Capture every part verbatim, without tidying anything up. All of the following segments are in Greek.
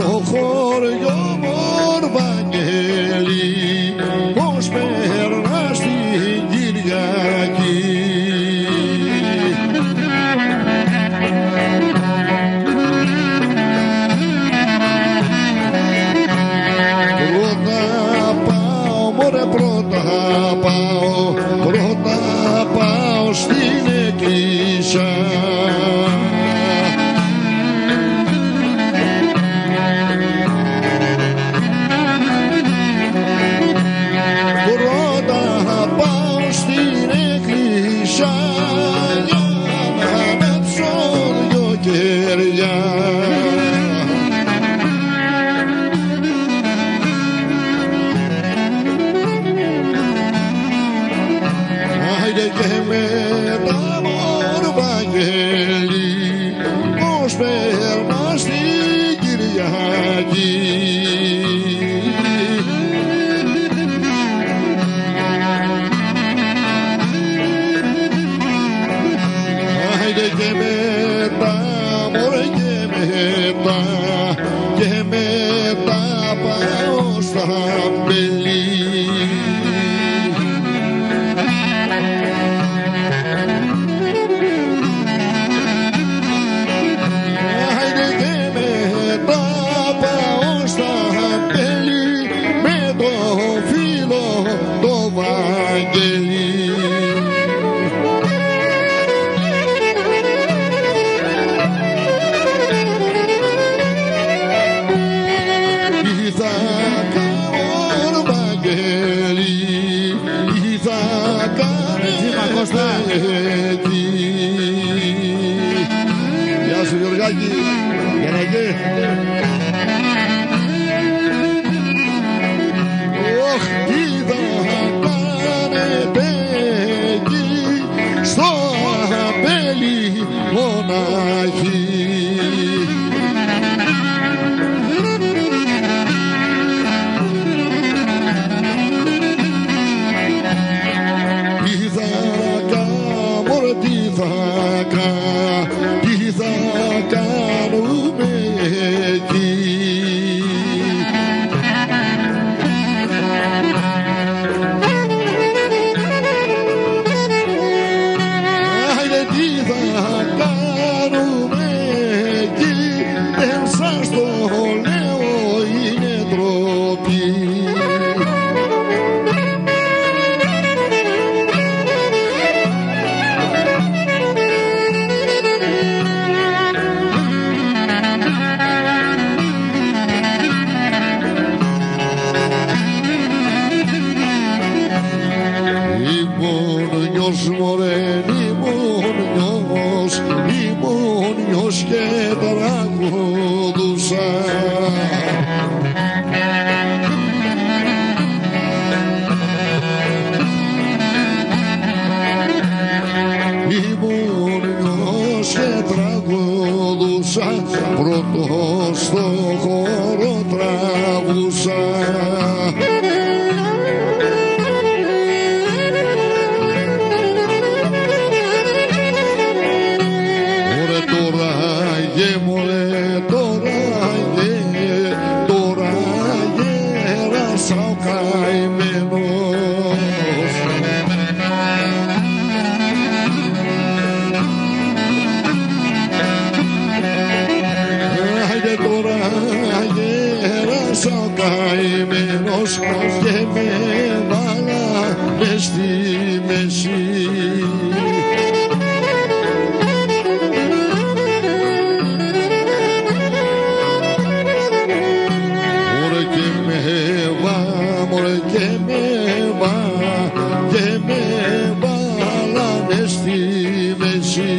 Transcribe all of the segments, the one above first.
στο χωριό μου Βαγγέλη, πως περνάς την Κυριακή. Πρώτα πάω, μωρέ πρώτα πάω, πρώτα πάω στην εκκλησιά. Γεια σου Γιωργάκη, για να γε. Ωχ, τι θα κάνετε εκεί στο αμπέλι μονάχοι. Τι θα κάνουμε εκεί. Άιντε τι θα κάνουμε εκεί. Δεν σας το λέω, είναι ντροπή. Μωρέ, ήμουν νιός, ήμουν νιός και τραγουδούσα. Ήμουν νιός και τραγουδούσα, πρώτος στο χώρο τραβούσα. Καημένος και με βάλανε στη μέση. Μωρέ και με βά, μωρέ και με βά, και με βάλανε στη μέση.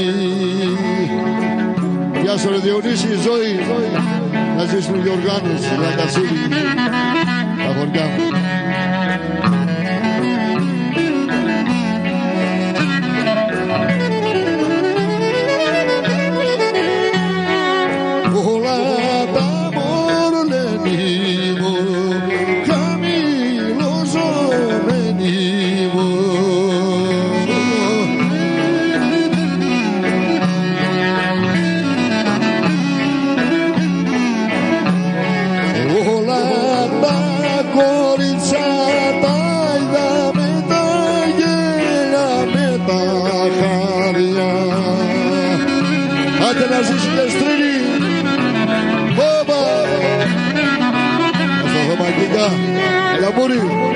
Γεια σου ρε Διονύση, ζωή. Να ζήσουν οι διοργάνωση, η Λαγκασίλη, τα χωριά μου. Όλα τα μορλένη μου, χαμηλοζωμένη μου. Όλα τα κορίτσια τα είδα με τα γέλια, με τα χάρια. Άντε να ζήσει και στρίνη. Όπα! Να στο χωμακικά. Έλα μούρι.